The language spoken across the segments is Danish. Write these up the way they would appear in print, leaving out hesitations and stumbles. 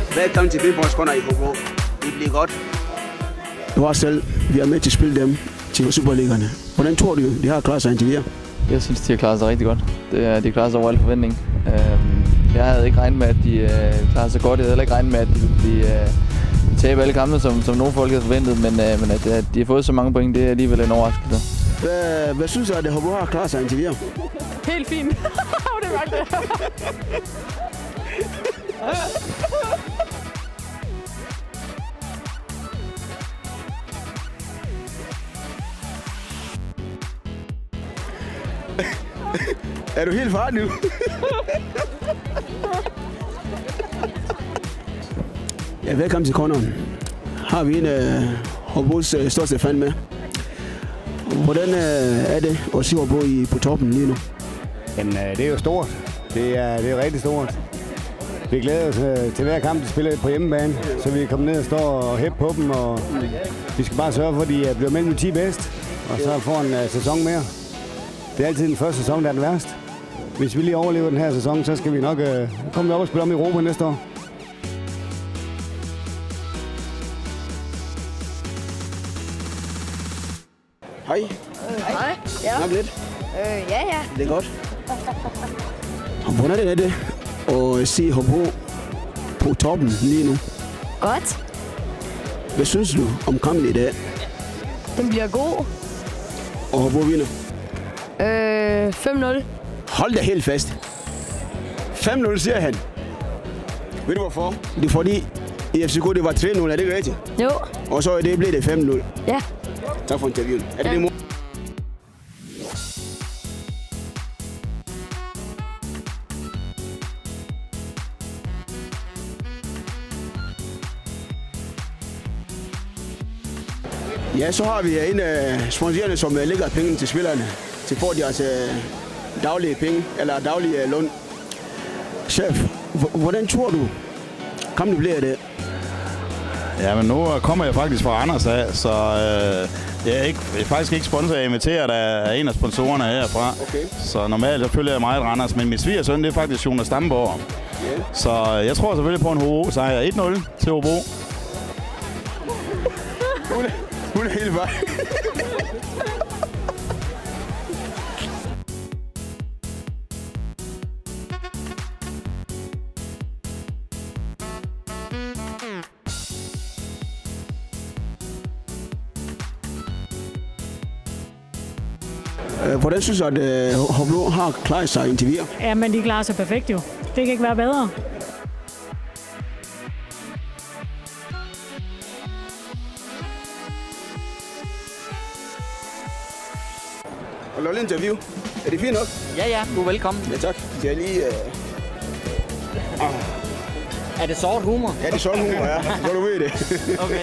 Velkommen til Bilborgskunder i Hobro. Det bliver godt. Du har selv, vi er med til at spille dem til Superligerne. Hvordan tror du, de har klaret sig indtil videre? Jeg synes, de har klaret sig rigtig godt. De klarer sig over alle forventninger. Jeg havde ikke regnet med, at de klarede sig godt. Jeg havde heller ikke regnet med, at de taber alle kampene, som nogle folk havde forventet. Men at de har fået så mange point, det er alligevel en overraskelse. Hvad synes du, at Hobro har klaret sig indtil videre? Helt fint. Det var det. Er du helt færdig nu? Ja, velkommen til corneren. Har vi en Hobros største fan med. Hvordan er det at se Hobro på toppen lige nu? Jamen, det er jo stort. Det er rigtig stort. Vi glæder os til hver kamp, de spiller på hjemmebane, så vi kommer ned og står og hæppe på dem, og vi skal bare sørge for, at de bliver mellem 10 bedst, og så får en sæson mere. Det er altid den første sæson, der er den værste. Hvis vi lige overlever den her sæson, så skal vi nok komme op og spille om i Europa næste år. Hej. Hej. Ja. Snak lidt. Ja. Det er godt. Hvordan er det at se Hobro på toppen lige nu? Godt. Hvad synes du om kampen i dag? Den bliver god. Og Hobro vinder? 5-0. Hold da helt fast. 5-0 siger han. Ved du hvorfor? Det er fordi i FCK det var 3-0, er det ikke rigtigt? Jo. Og så blev det 5-0. Ja. Tak for interviewet. Er det Ja. det Ja, så har vi en af sponsorerne, som lægger penge til spillerne, til for deres daglige penge, eller daglige lån. Chef, hvordan tror du, kampen bliver det? Ja, men nu kommer jeg faktisk fra Randers af, så jeg er faktisk ikke sponsor. Jeg inviteret af en af sponsorerne herfra. Okay. Så normalt så følger jeg meget Randers, men min svigersøn, det er faktisk Jonas Stamborg. Yeah. Så jeg tror selvfølgelig på en Hobro-sejr. 1-0 til Hobro. Hun er helt vej. Hvordan synes du, at Hobro har klaret sig indtil videre? Ja, men de klarer sig perfekt jo. Det kan ikke være bedre. Og lad interview. Er det fint nok? Ja, du er velkommen. Ja, tak. Skal jeg lige... Er det sort humor? Ja, det er sådan humor, ja. Så du ved det. Okay.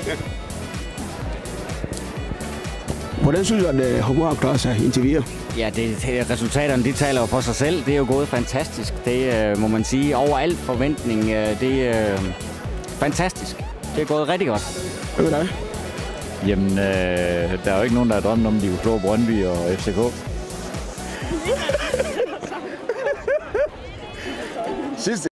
Hvordan synes du, at Hobro har klaret sig indtil videre? Ja, resultaterne de taler jo for sig selv. Det er jo gået fantastisk. Det må man sige. Over al forventning. Det er fantastisk. Det er gået rigtig godt. Hvad med dig? Jamen, der er jo ikke nogen, der har drømt om, de kunne slå Brøndby og FCK. Sidste.